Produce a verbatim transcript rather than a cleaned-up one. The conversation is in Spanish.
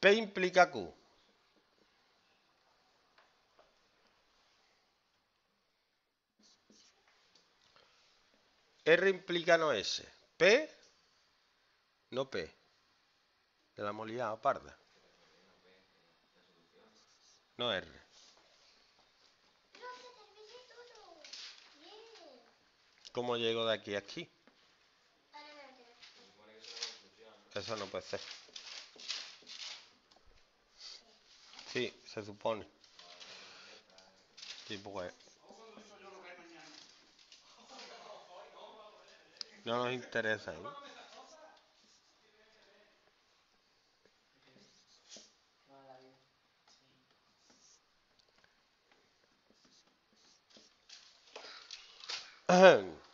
P implica Q. R implica no S. P, no P. De la hemos liado, parda. No R. ¿Cómo llego de aquí a aquí? Eso no puede ser. Sí, se supone. Sí, pues. No nos interesa, ¿eh? Ahem.